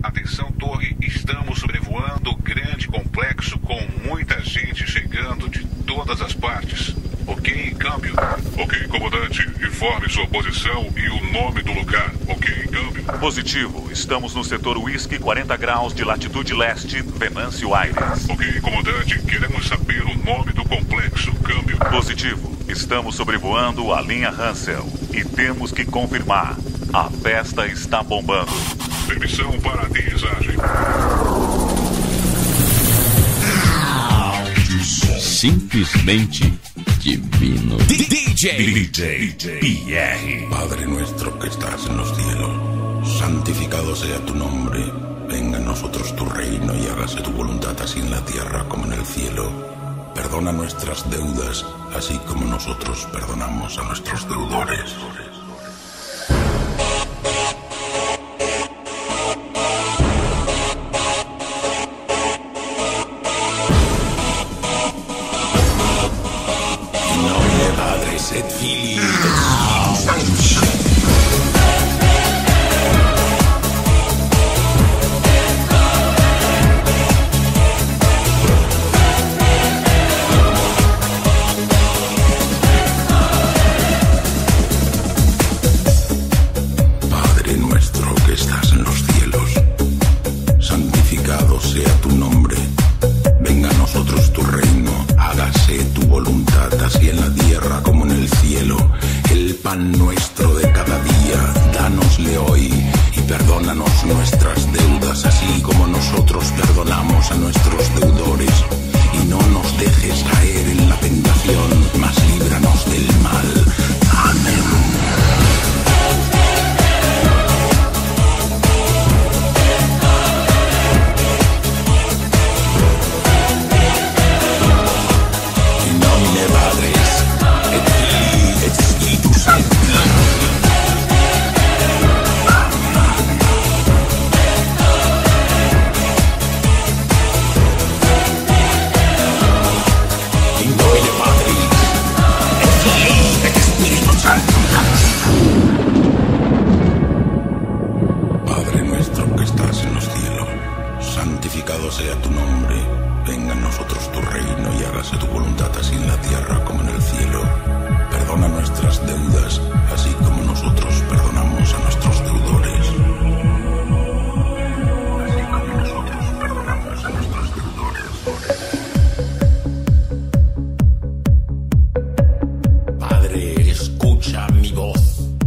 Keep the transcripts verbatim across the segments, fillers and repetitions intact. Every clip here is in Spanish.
Atenção, torre, estamos sobrevoando o grande complexo com muita gente chegando de todas as partes. Ok, câmbio. Ok, comandante, informe sua posição e o nome do lugar. Ok, câmbio. Positivo, estamos no setor Whisky, quarenta graus de latitude leste, Venâncio Aires. Ok, comandante, queremos saber o nome do complexo. Câmbio. Positivo, estamos sobrevoando a linha Hansel e temos que confirmar. A festa está bombando. Permissão para aterrissagem. Simplesmente divino. D J D J P R. Padre nuestro que estás en los cielos, santificado sea tu nombre. Venga a nosotros tu reino y hágase tu voluntad así en la tierra como en el cielo. Perdona nuestras deudas, así como nosotros perdonamos a nuestros deudores. et Filii et Spiritus Sanctus. Padre nuestro que estás en los cielos, santificado sea tu nombre. Venga a nosotros tu reino, hágase tu voluntad así en la tierra como en el cielo. El pan nuestro de cada día, dánosle hoy y perdónanos nuestras deudas así como nosotros perdonamos a nuestros deudores. Y no nos dejes caer en la tentación, mas líbranos del mal. Amén. Padre nuestro que estás en los cielos, santificado sea tu nombre. Venga a nosotros tu reino y hágase tu voluntad así en la tierra como en el cielo. Perdona nuestras deudas, así como nosotros perdonamos a nuestros deudores. Así como nosotros perdonamos a nuestros deudores. Padre, escucha mi voz.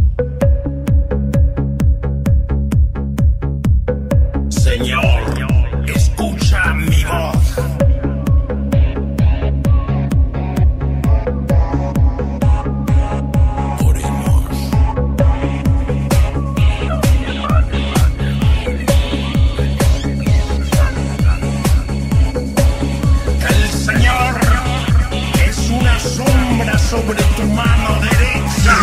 Señor, escucha mi voz. Oremos. El Señor es una sombra sobre tu mano derecha.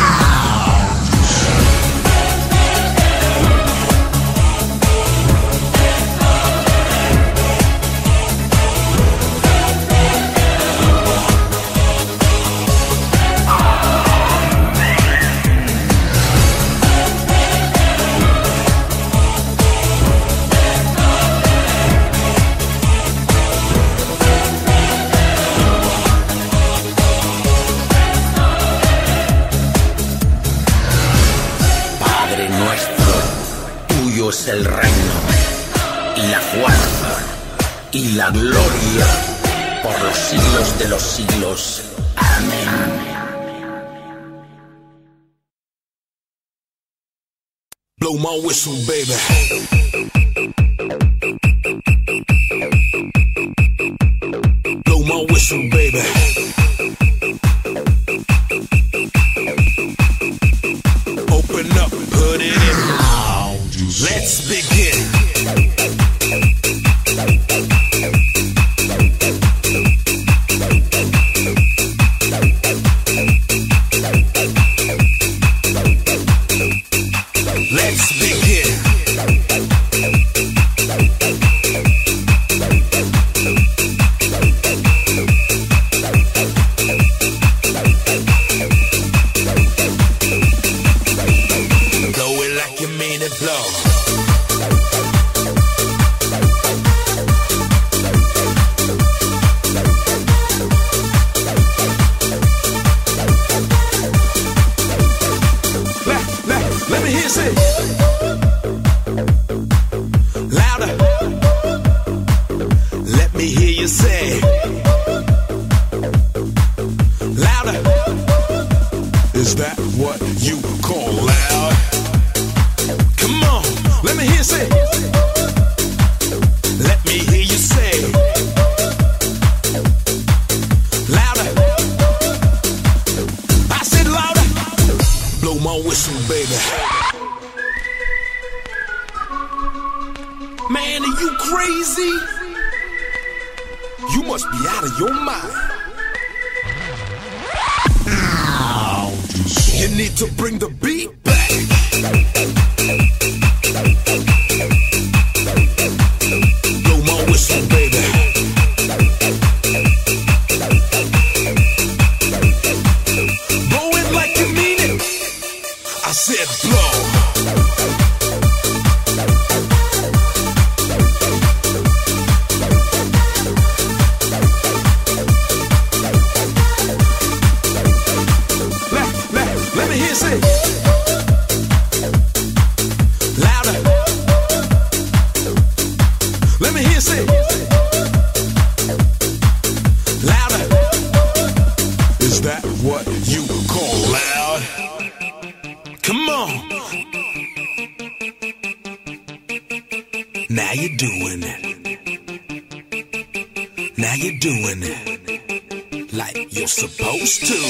Padre nuestro, tuyo es el reino, y la fuerza, y la gloria, por los siglos de los siglos. Amén. Blow my whistle, baby. Blow my whistle, baby. Open up, put it in. Let's begin. Let's begin. Blow it like you mean it, blow. me hear you say, louder. Is that what you call loud? Come on, let me hear you say. Let me hear you say, louder. I said louder. Blow my whistle, baby. Man, are you crazy? You must be out of your mind. You need to bring the beat back. Blow my whistle, baby. Blow it like you mean it. I said blow. Now you're doing it. Now you're doing it like you're supposed to.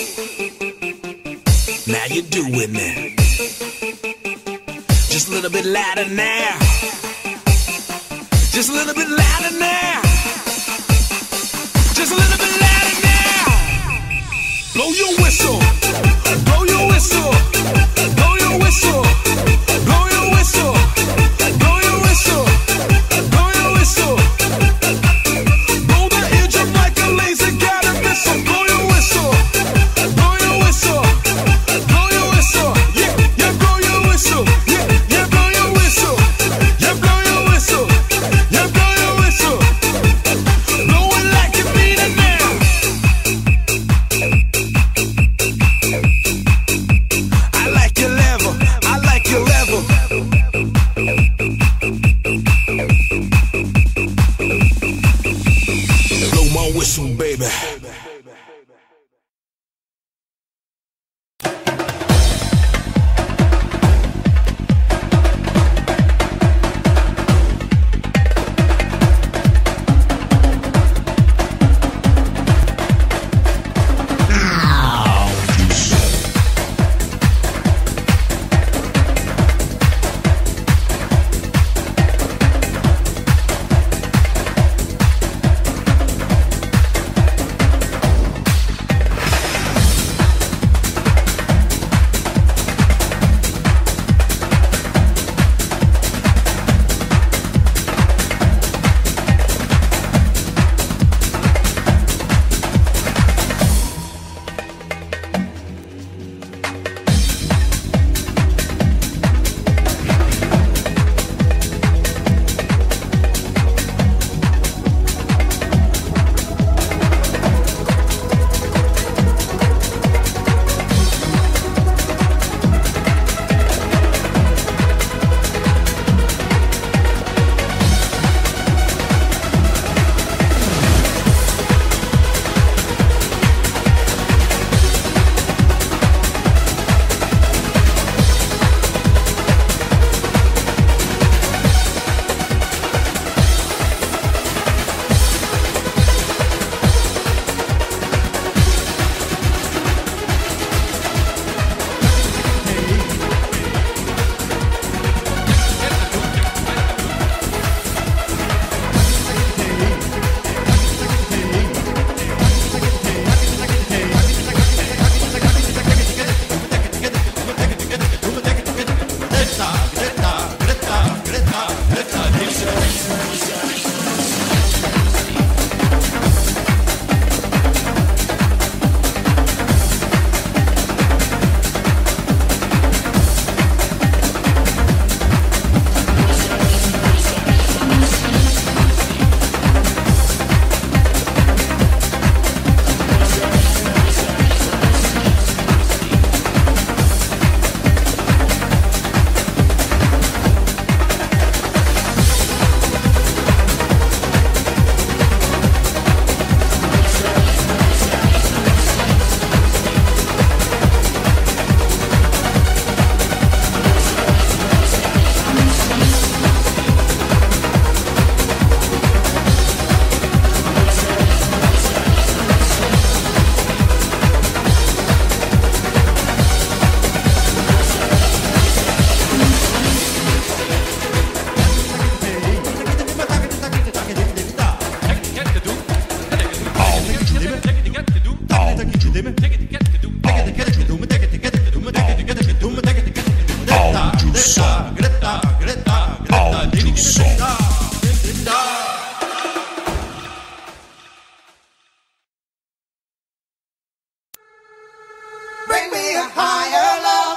Now you're doing it. Just a little bit louder now. Just a little bit louder now. Just a little bit louder now. Blow your whistle. Blow your whistle. Blow your whistle. Blow your whistle. Blow your whistle. Blow your whistle. Blow the eardrum like a laser guided missile. Blow your whistle. Blow your whistle. Blow your whistle. Yeah, yeah, blow your whistle. Yeah, yeah, blow your whistle. Yeah, blow your whistle. Yeah, blow your whistle. Blow it like you mean it now. I like your level. I like your level. Blow my whistle, baby. Bring me a higher love.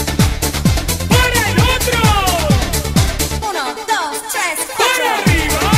Arriba.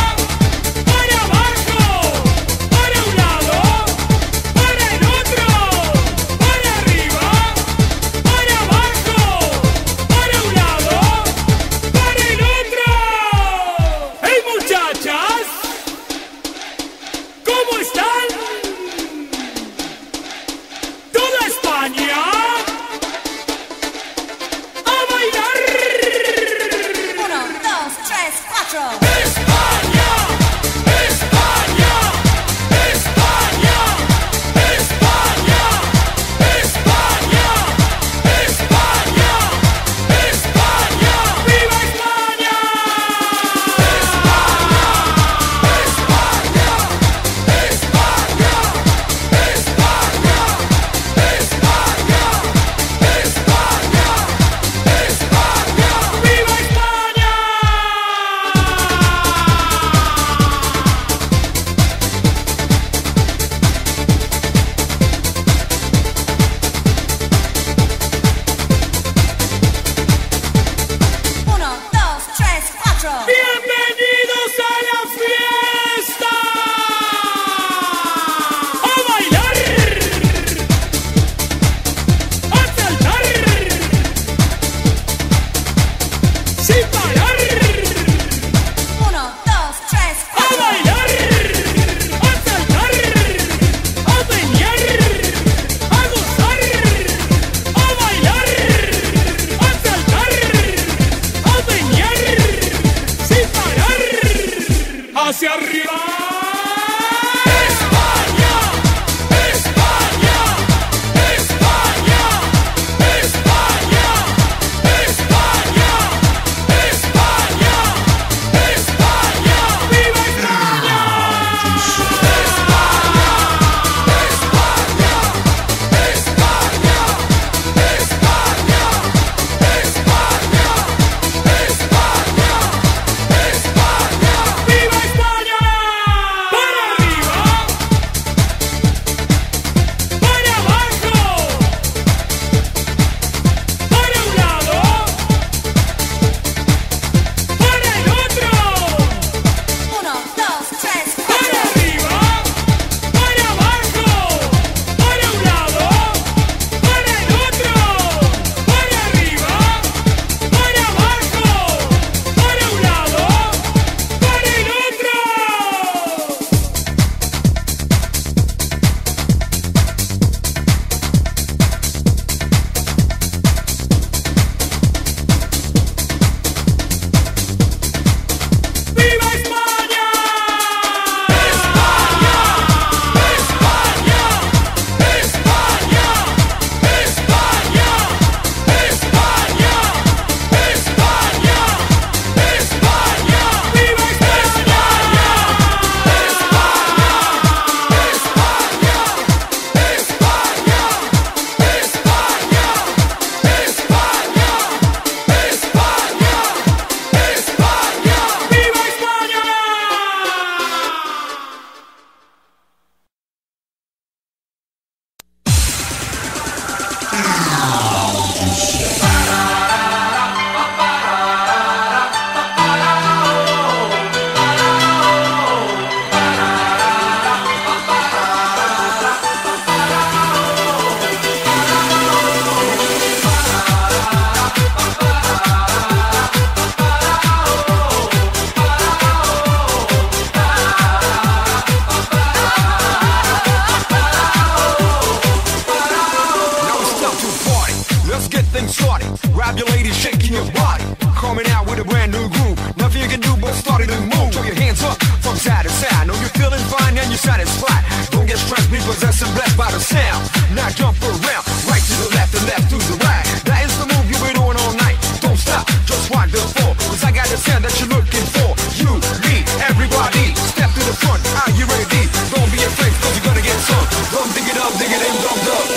you're satisfied. Don't get stressed, be possessed and blessed by the sound. Now jump around, right to the left and left to the right. That is the move you've been doing all night. Don't stop, just watch the floor, cause I got the sound that you're looking for. You, me, everybody, step to the front. Are you ready? Don't be afraid, cause you're gonna get some. Drum, dig it up, dig it in, drum, drum.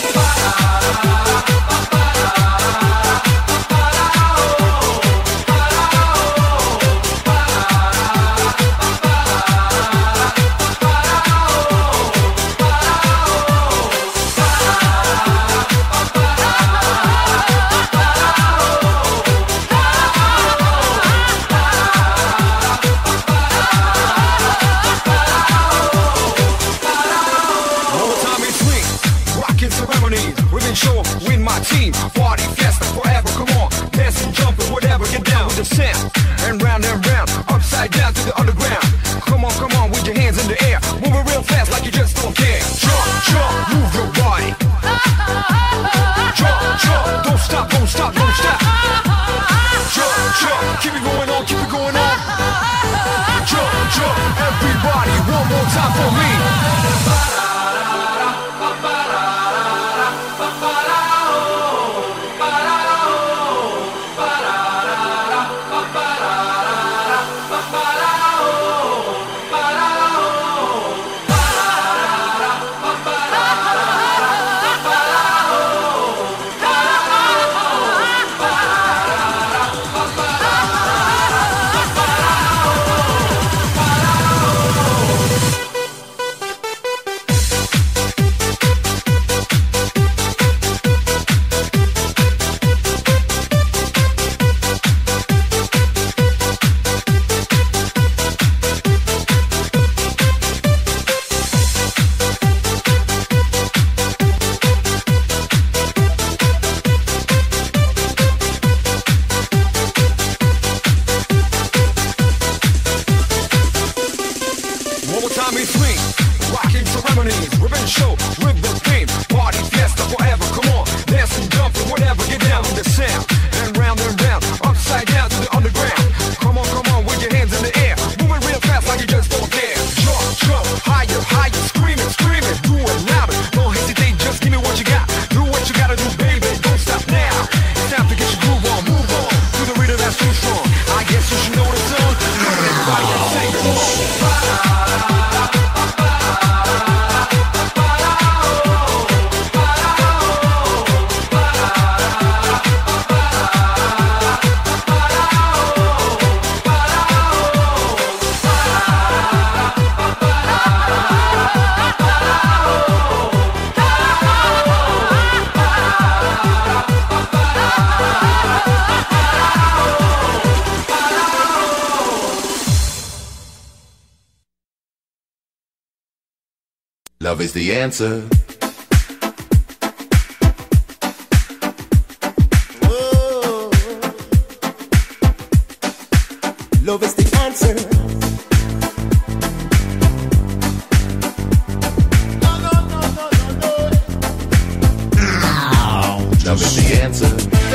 Show win my team, party fiesta forever, come on, dance and jump and whatever, get down with the sound, and round and round, upside down to the underground, come on, come on, with your hands in the air, moving real fast like you just don't care, jump, jump, move your body, jump, jump, don't stop, don't stop, don't stop, jump, jump, keep it going on, keep it going on, jump, jump, everybody, one more time for me. Love is the answer. Whoa. Love is the answer. No, no, no, no, no, no. Love is the answer.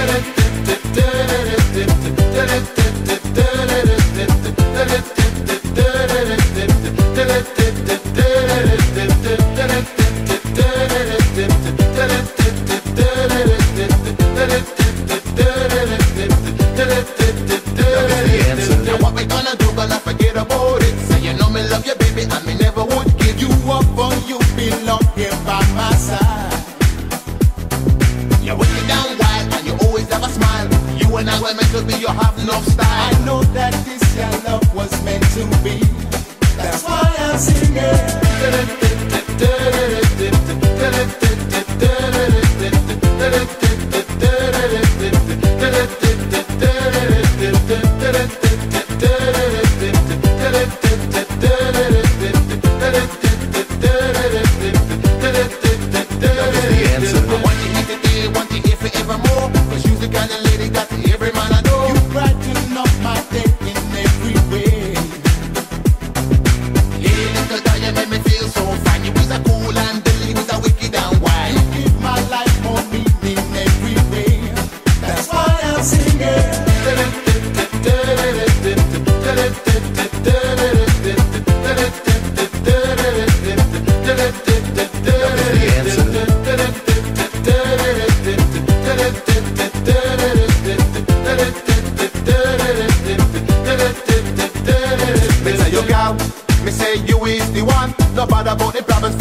Now what we gonna do, gonna forget about it. Say you know me love you, baby, and me never would give you up for you belong here by my side. You wish me down wild and you always have a smile. You and I were meant to be, you have no style. I know that this your love was meant to be. That's why I'm singing.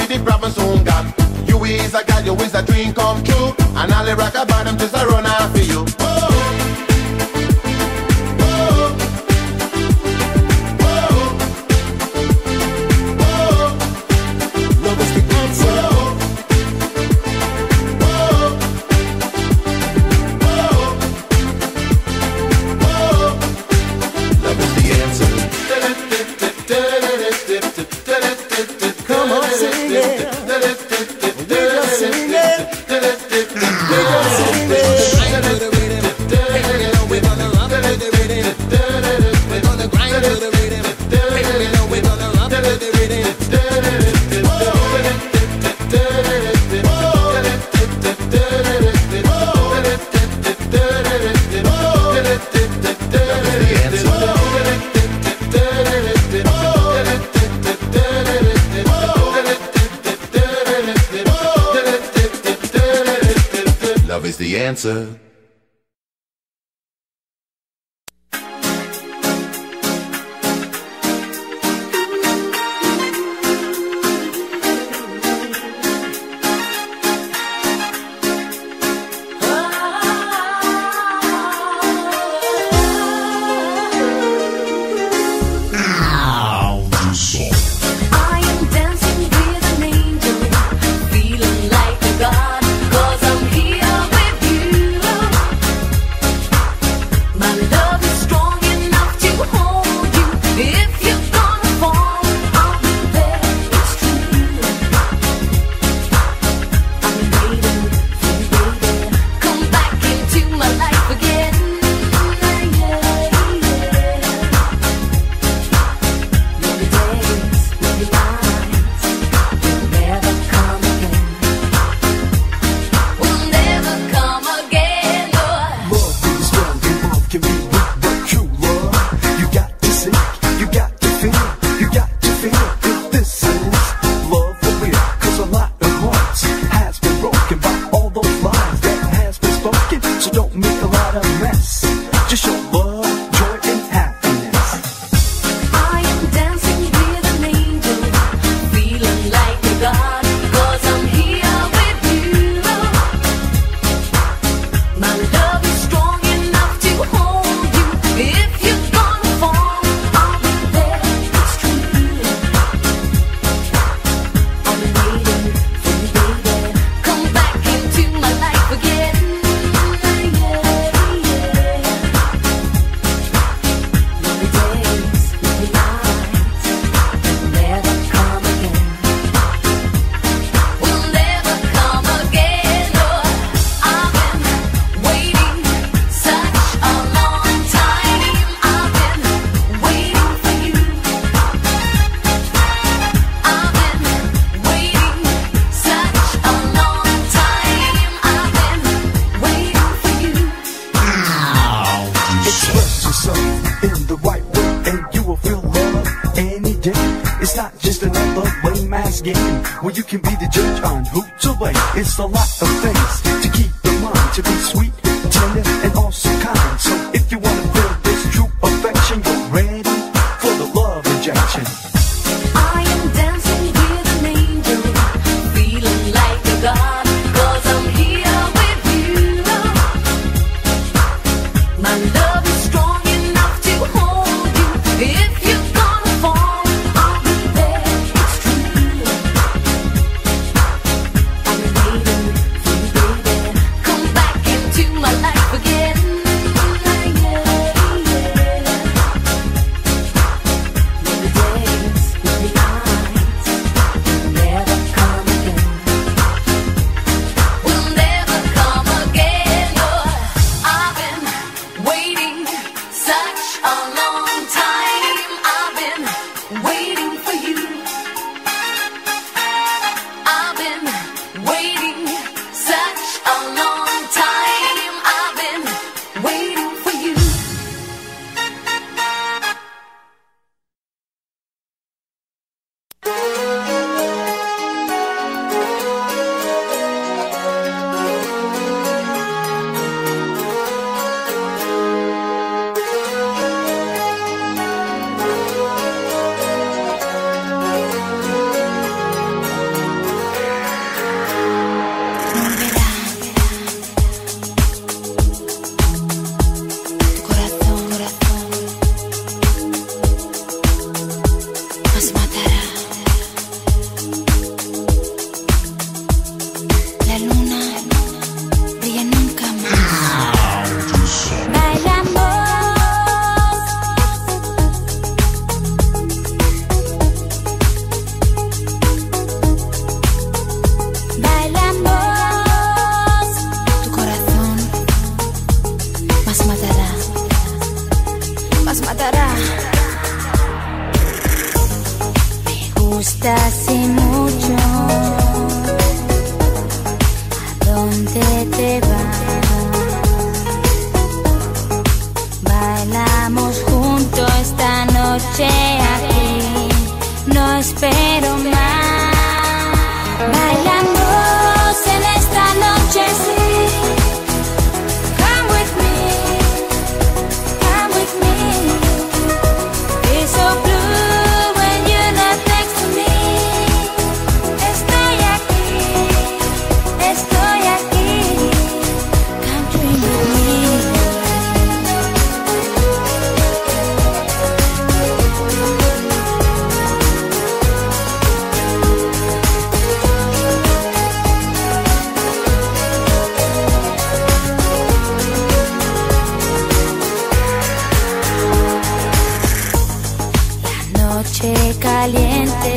be the problem soon gone. You is a girl, you is a dream come true, and all the rock about them just a run after you. Oh. Love is the answer. Well, you can be the judge on who to wait. It's a lot of things to keep in mind, to be sweet, tender, and also kind. So if you want to feel this true affection, you're ready for the love injection. I am dancing with an angel, feeling like a god, 'cause I'm here with you. My love is strong enough to hold you. If you're gonna fall, I'll be there. It's true. I've been waiting for you, baby. Come back into my life again. estás y mucho. ¿A dónde te vas? Bailamos juntos esta noche aquí, no espero más. Bailamos en esta noche, sí. Come with me, come with me. It's so blue when you're not next to me. Estoy aquí, estoy aquí. Come dream with me. Noche caliente,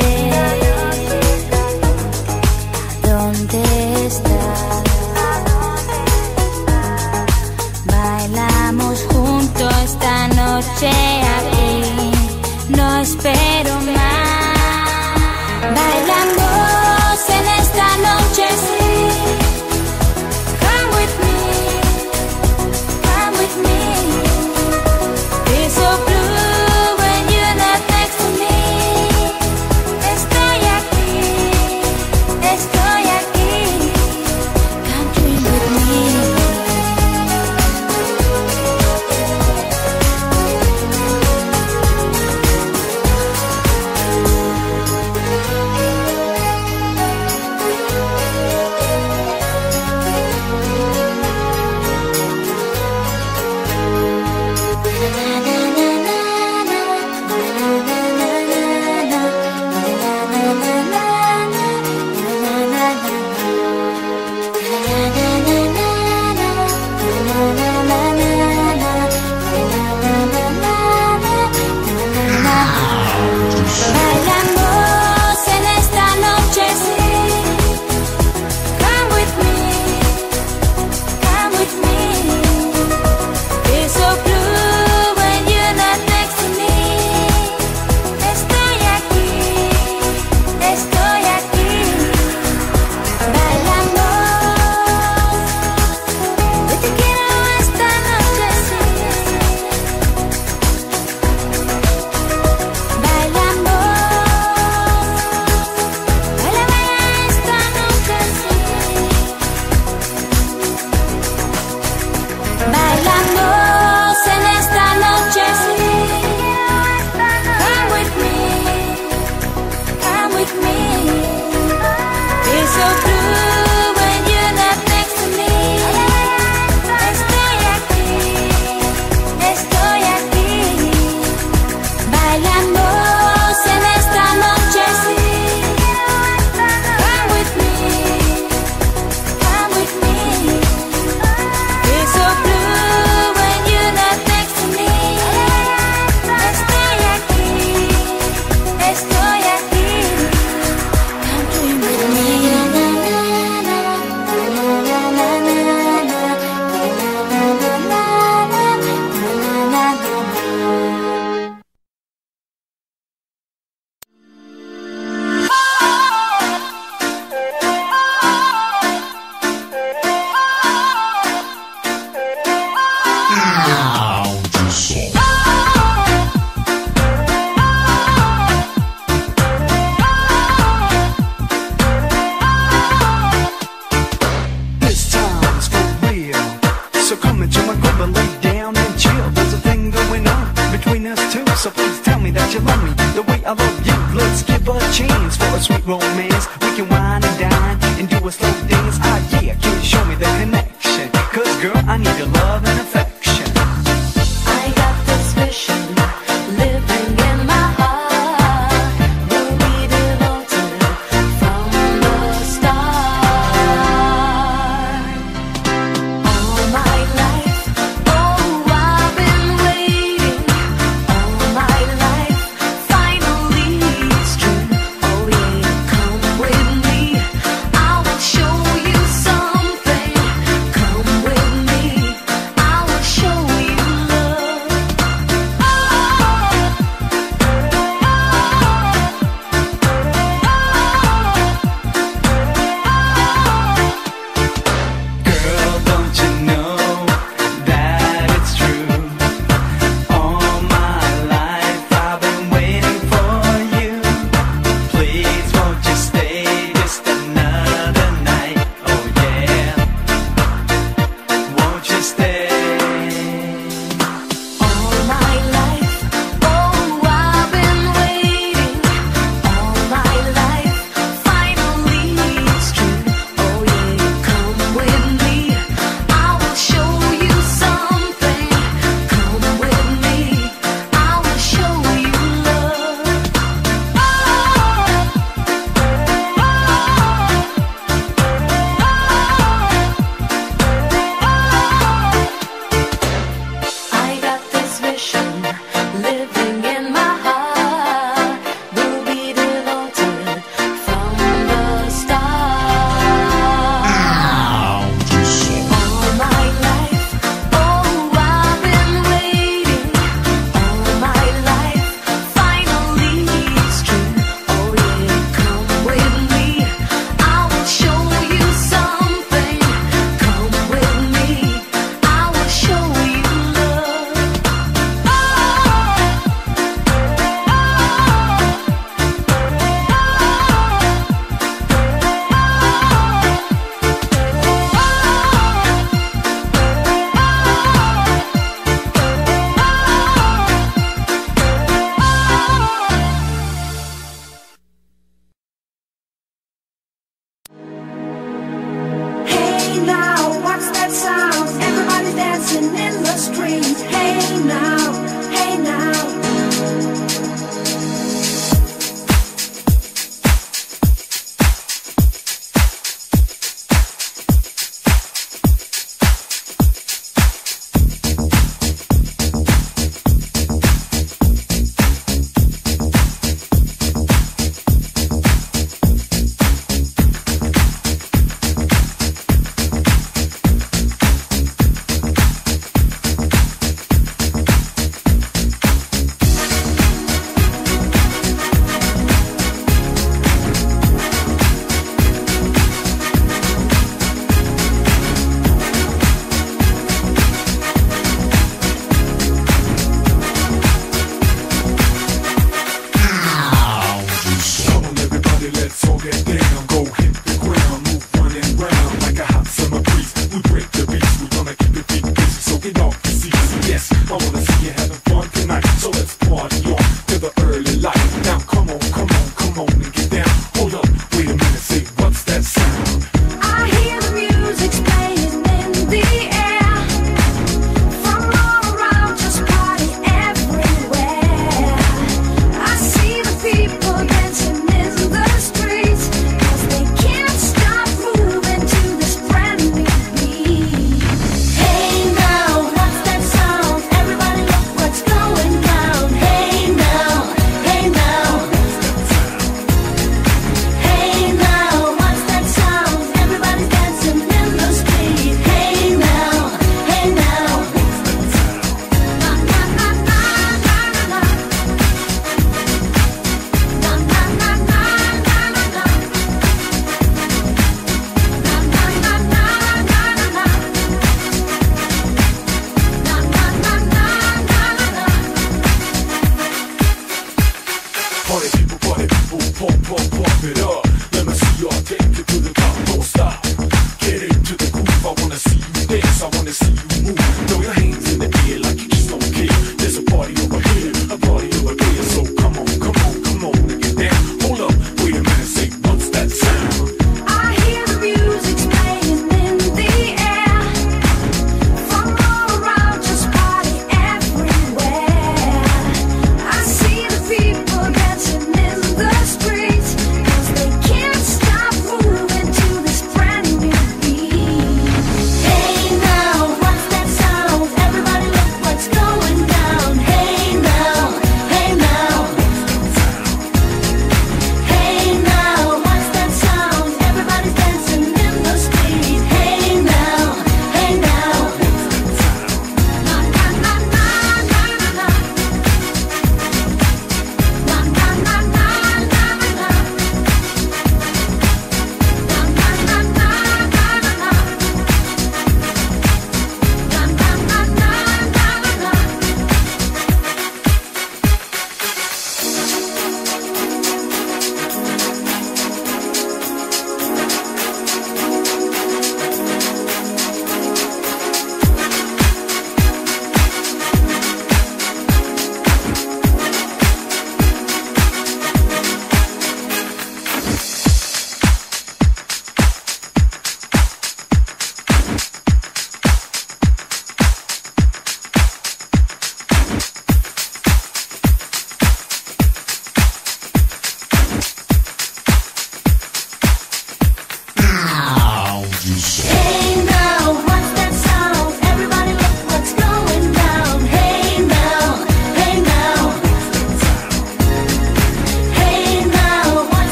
¿dónde estás? Bailamos juntos esta noche aquí, no espero más. Bailamos en esta noche, sí. Come with me, come with me. It's so blue when you're not next to me. Estoy aquí, estoy aquí. Come dream with me.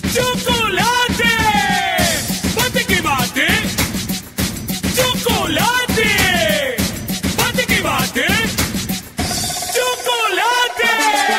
¡Chocolate! ¡Bate que bate! ¡Chocolate! ¡Bate que bate! ¡Chocolate!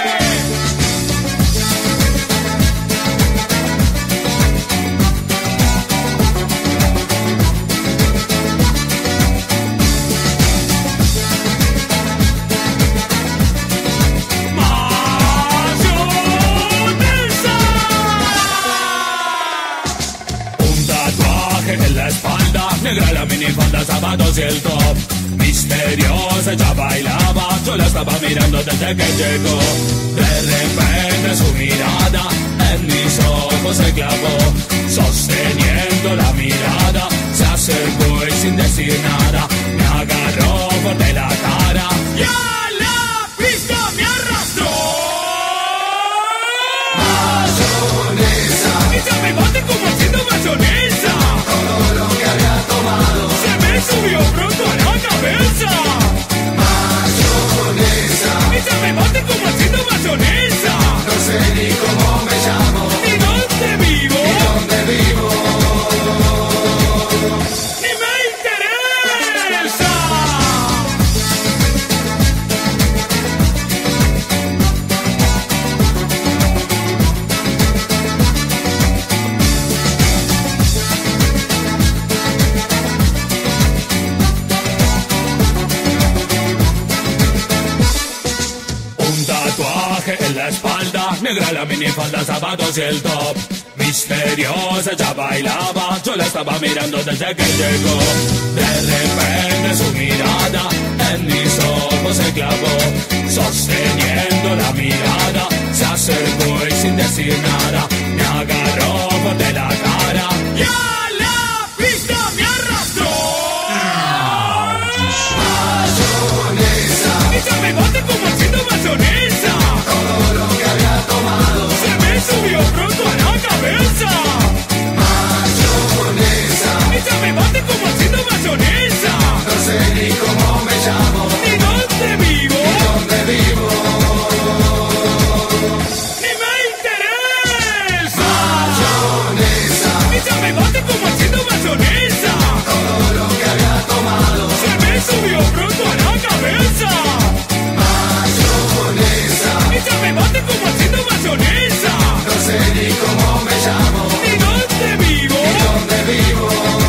En la espalda, negra la minifalda, zapatos y el top. Misteriosa, ella bailaba, yo la estaba mirando desde que llegó. De repente su mirada en mis ojos se clavó. Sosteniendo la mirada, se acercó y sin decir nada, me agarró por de la cara y a la pista me arrastró. Mayonesa, ella me bate como haciendo mayonesa. Todo lo que había tomado se me subió pronto a la cabeza. Mayonesa, ella me bate como haciendo mayonesa. No sé ni cómo me llamo, ni dónde vivo, ni dónde vivo, ni me interesa. En la espalda, negra la minifalda, zapatos y el top. Misteriosa, ella bailaba, yo la estaba mirando desde que llegó. De repente su mirada en mis ojos se clavó. Sosteniendo la mirada, se acercó y sin decir nada, me agarró por de la cara y a la pista me arrastró. Mayonesa, ella me bate como haciendo mayonesa. Todo lo que había tomado se me subió pronto a la cabeza. Mayonesa, ella me bate como haciendo mayonesa. No sé ni cómo me llamo, ni dónde vivo, ni dónde vivo, ni me interesa. Mayonesa, ella me bate como haciendo mayonesa. Todo lo que había tomado se me subió pronto a la cabeza. Ella me bate como haciendo mayonesa. No sé ni cómo me llamo, ni dónde vivo, ni dónde vivo,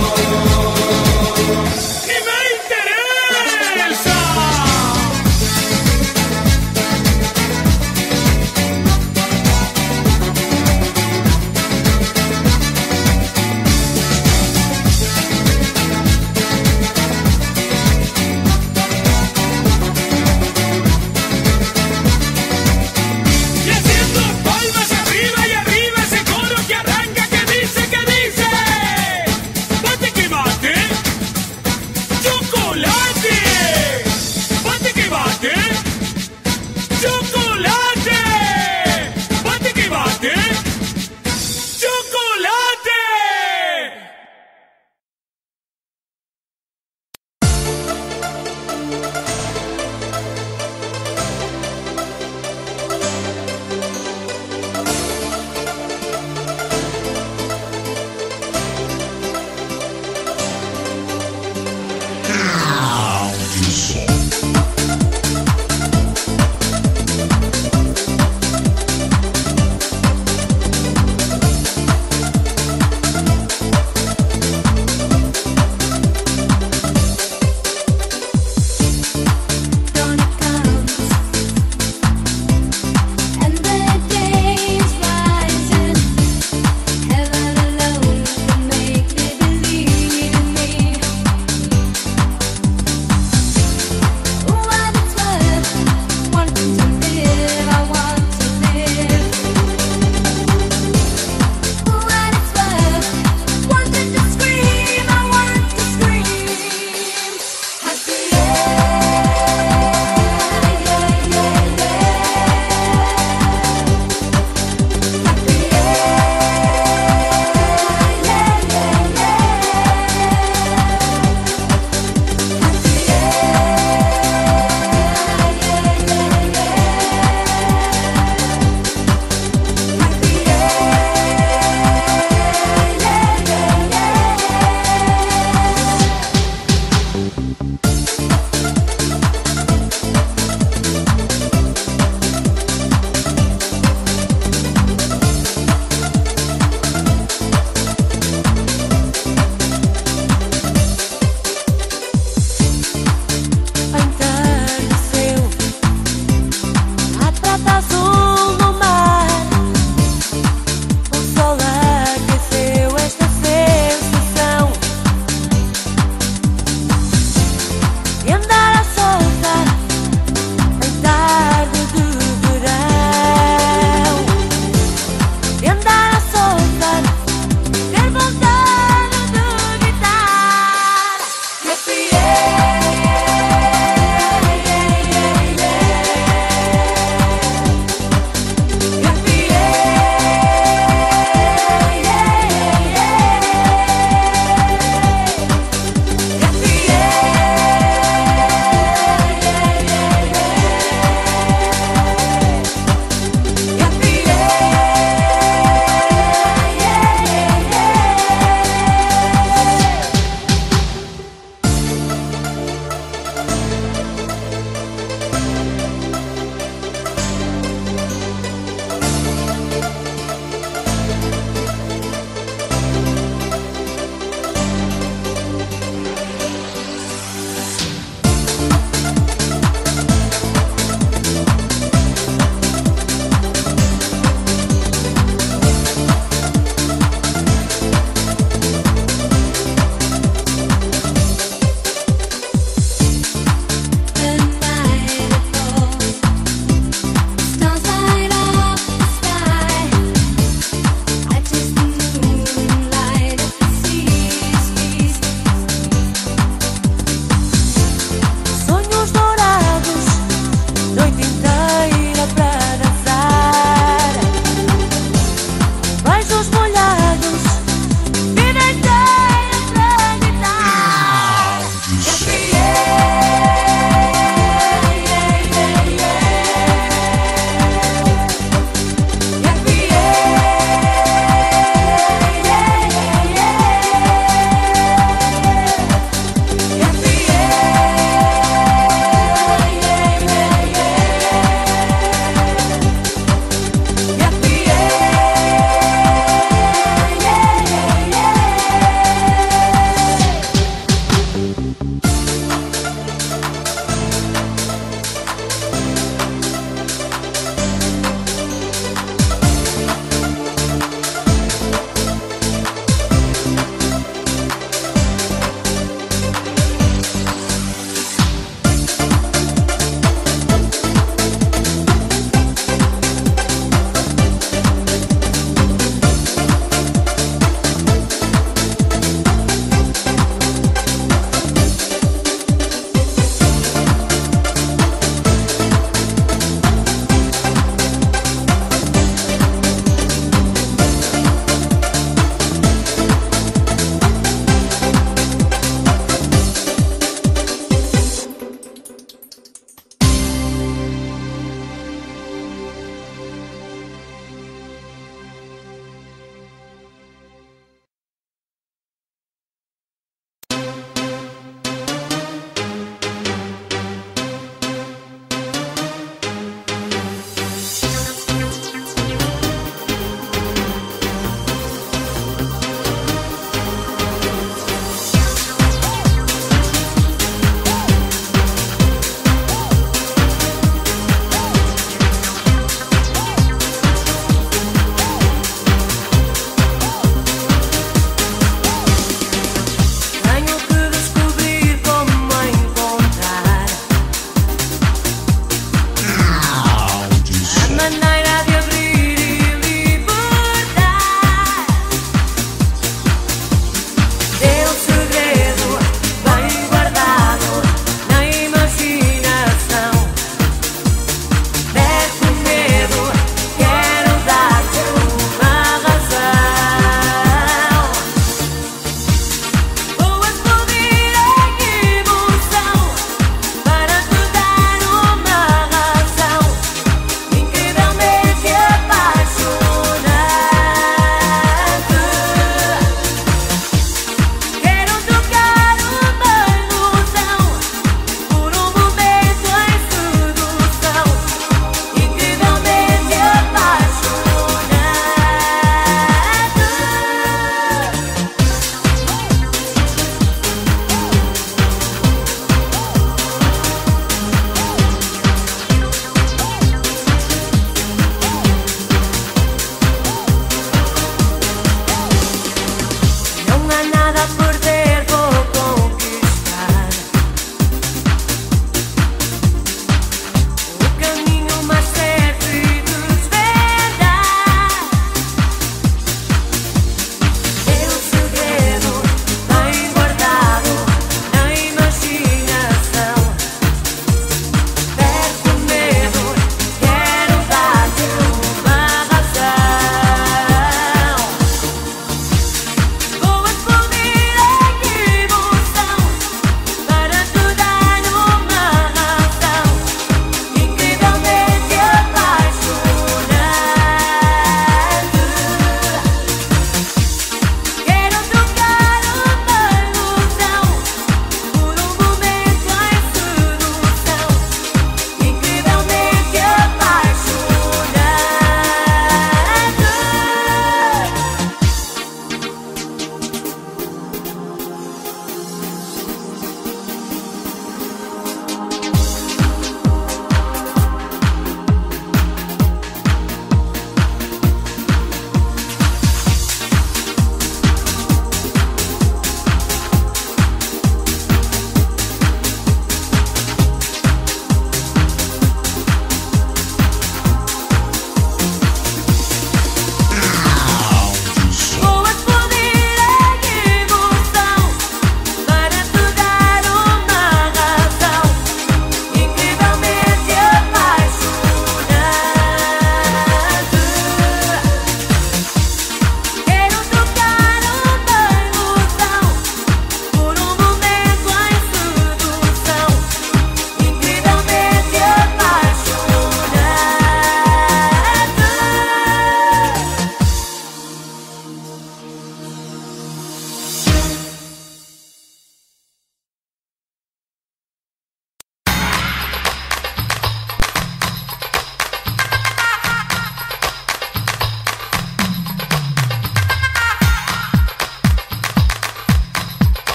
ni me interesa. Y haciendo palmas arriba y arriba se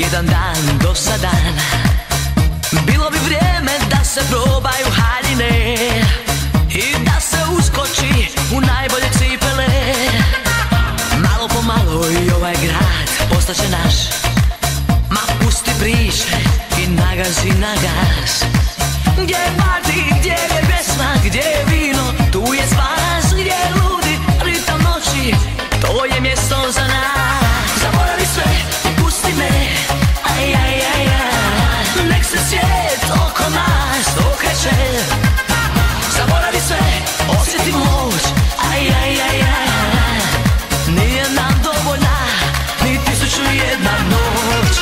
jedan dan do sadan. Bilo bi vrijeme da se probaju haljine i da se uskoči u najbolje cipele. Malo po malo i ovaj grad postaće naš. Ma pusti priče i nagazi na gas. Gdje je party, gdje je pjesma, gdje je vino, tu je spas. Gdje je ludi ritam noći, to je mjesto za nas. Zaboravi sve i pusti me, aj, aj, aj, aj. Nek se svijet oko nas okreće. Zaboravi sve, osjeti moć, aj, aj, aj, aj. Nije nam dovoljna ni tisuću jedna noć.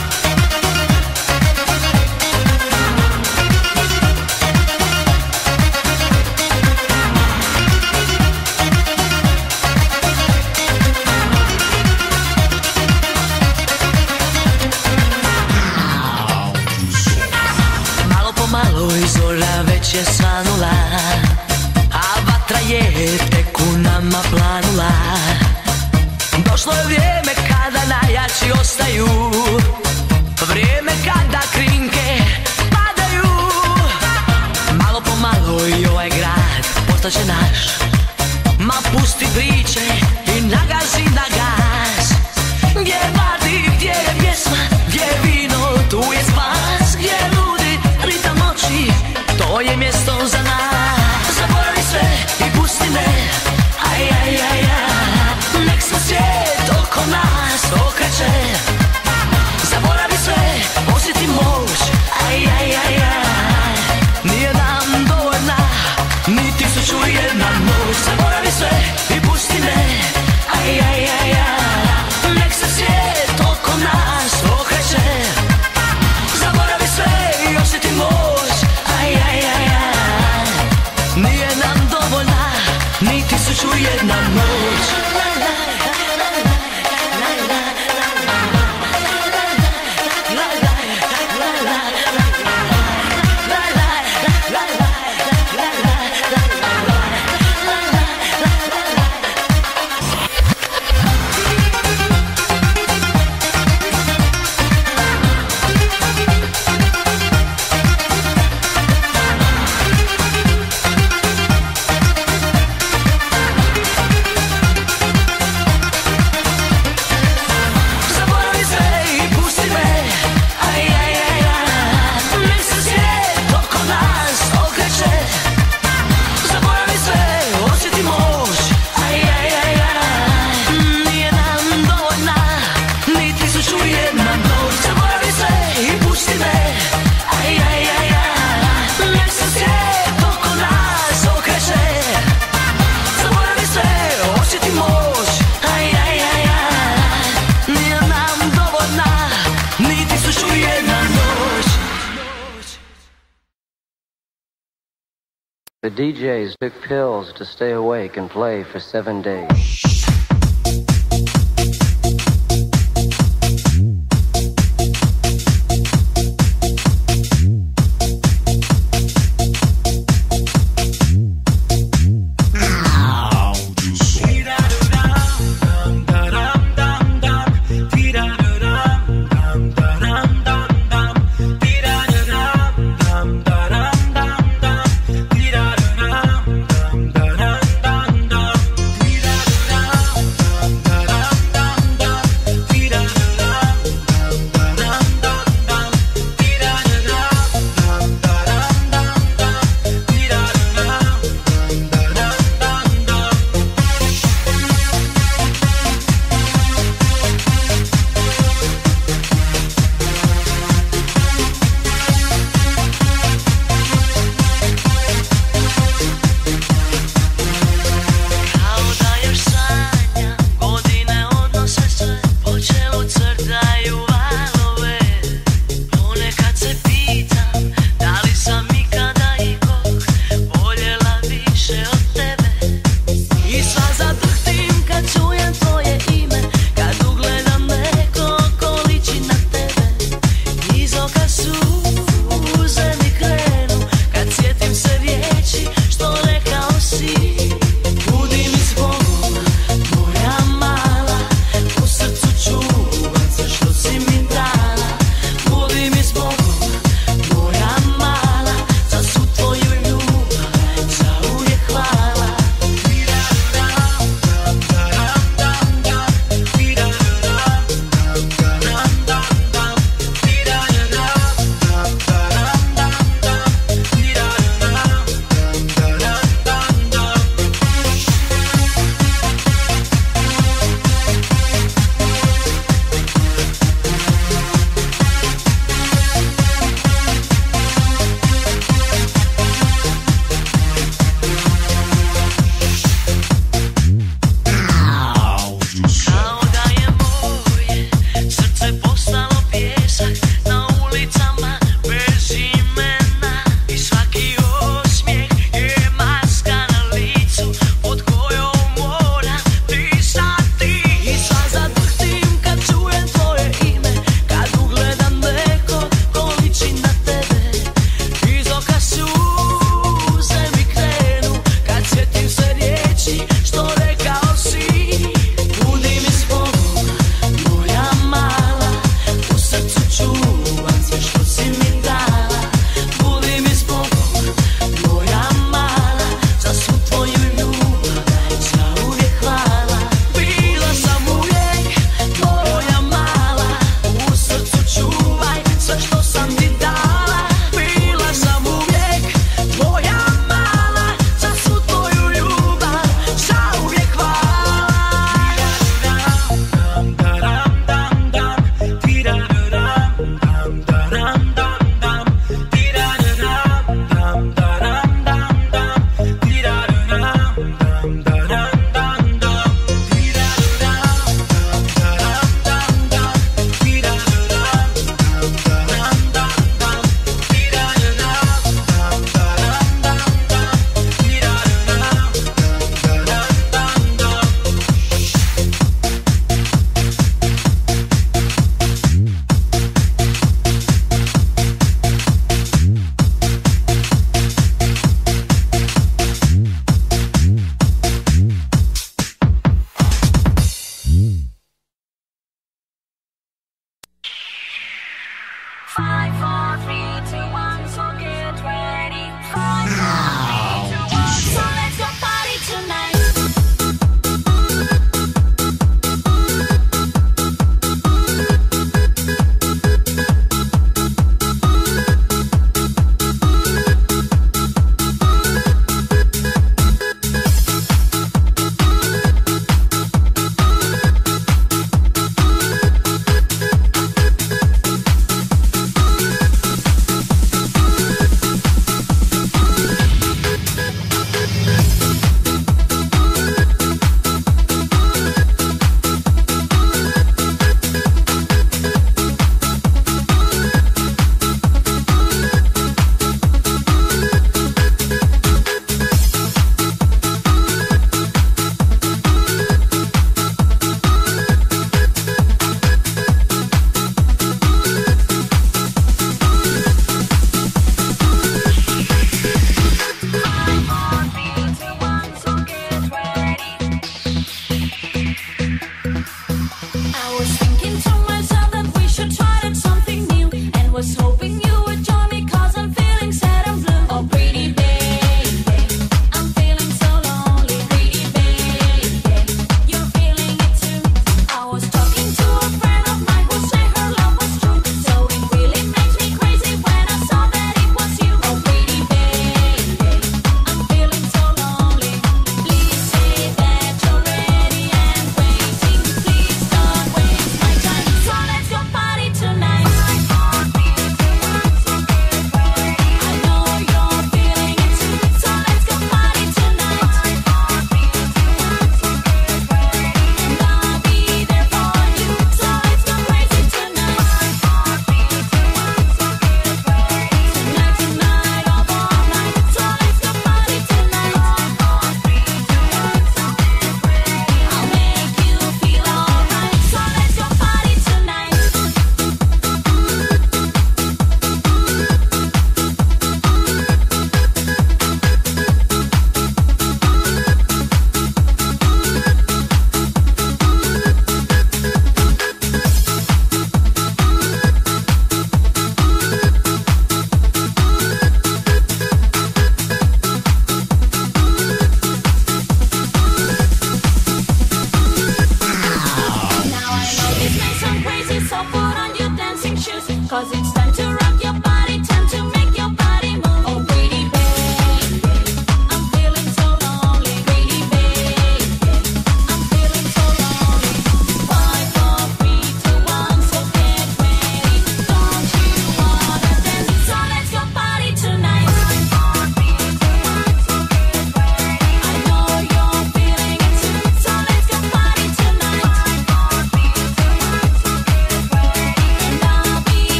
Zora već je svanula, a vatra je tek u nama planula. Došlo je vrijeme kada najjači ostaju, vrijeme kada krinke padaju. Malo po malo i ovaj grad postaće naš. Ma pusti priče i nagazi na gas. Gdje je party, gdje je pjesma, gdje je vino, tu je spas. Gdje je ludi ritam noći, to je mjesto za nas. Zaboravi sve i pusti me, aj, aj, aj, aj. Nek se svijet oko nas okreće. Zaboravi sve, osjeti moć, aj, aj, aj, aj. Nije nam dovoljna ni tisuću jedna noć. Zaboravi sve i pusti me, aj, aj, aj, aj. Nek se svijet oko nas okreće. Zaboravi sve i osjeti moć, aj, aj, aj, aj. Nije nam dovoljna ni tisuću jedna noć. The D Js took pills to stay awake and play for seven days. Da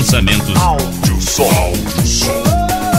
lançamentos. Áudio Som. Áudio Som.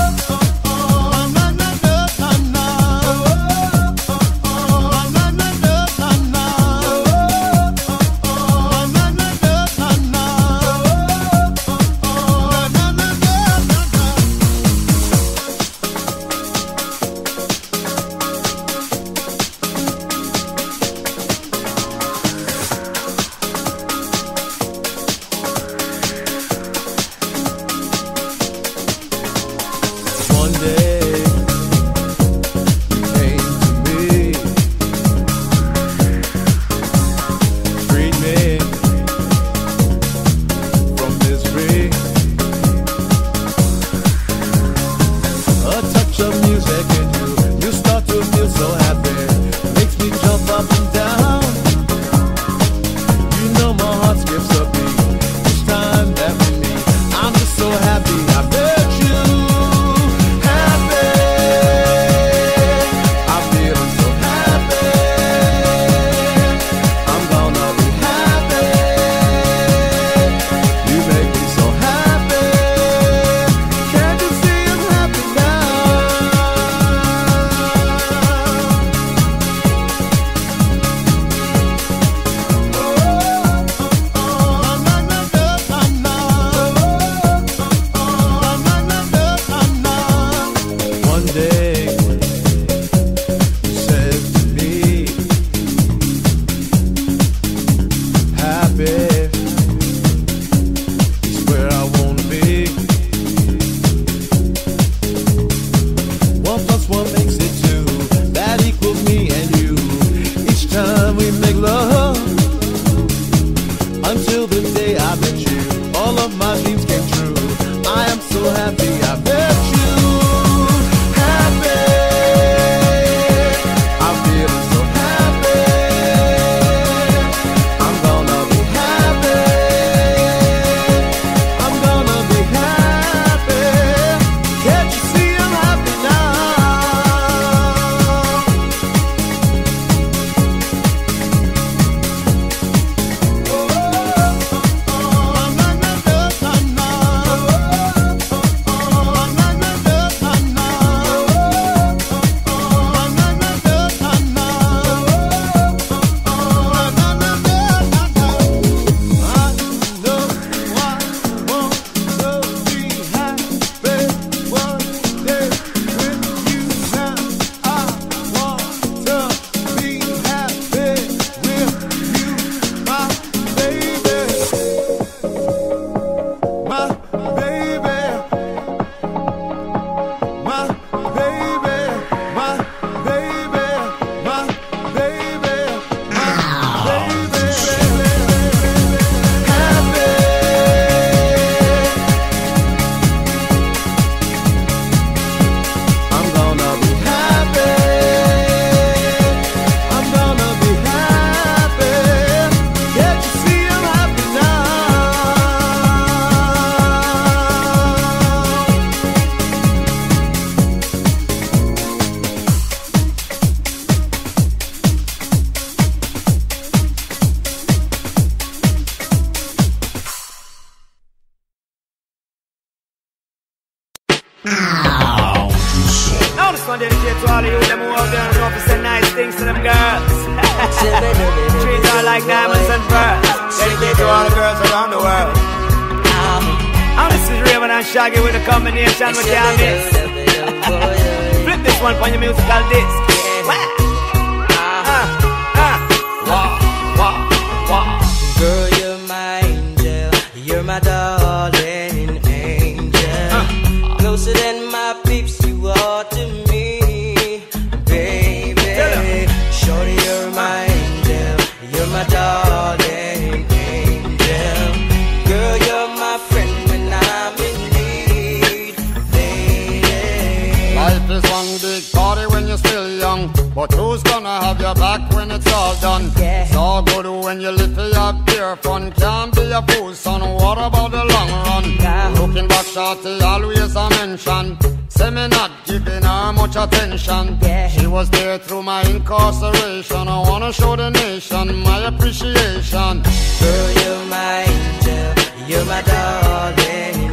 She was there through my incarceration. I wanna show the nation my appreciation. Girl, you're my angel, you're my darling.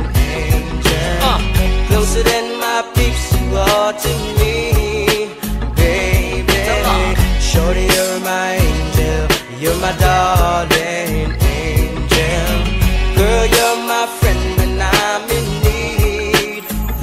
Closer than my peeps you are to me, baby. Shorty, you're my angel, you're my darling angel. Girl, you're my friend when I'm in need,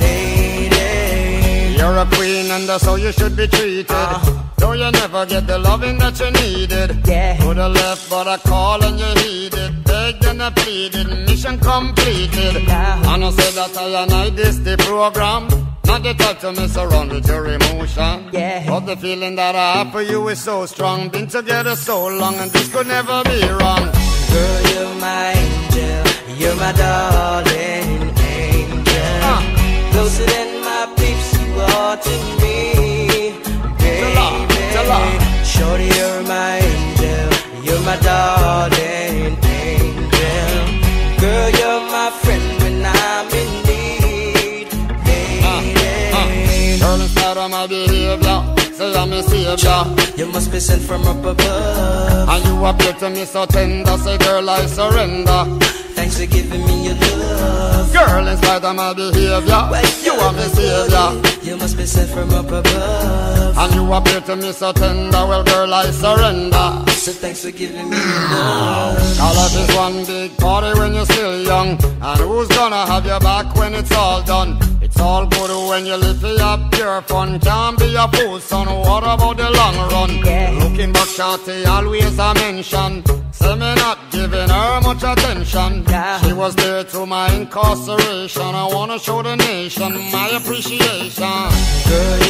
lady. You're a queen and that's how you should be treated. Uh-huh. Though you never get the loving that you needed. Yeah. Could have left but I called and you heeded. Begged and I pleaded, mission completed. Yeah. And I said that I and I this the program. Not the type to mess around with your emotion. Yeah. But the feeling that I have for you is so strong. Been together so long and this could never be wrong. Girl, you're my angel, you're my darling angel. Uh. Closer than my peeps you are to me, baby. Shorty, you're my angel, you're my darling angel. Girl, you're my friend when I'm in need, baby. Uh, uh. Girl, instead of my behavior, say I'm a savior. You must be sent from up above. And you appear to me so tender, say girl I surrender. Thanks for giving me your love. Girl, in spite of my behavior, you are my savior. You must be sent from up above. And you appear to me so tender, well girl I surrender. So thanks for giving me your love. All of this one big party when you're still young. And who's gonna have your back when it's all done? It's all good when you live for your pure fun. Can't be a fool son, what about the long run? Yeah. Looking back shorty, always a mention. Say me not giving her much attention. Yeah. She was there to my incarceration. I wanna show the nation my appreciation. Girl,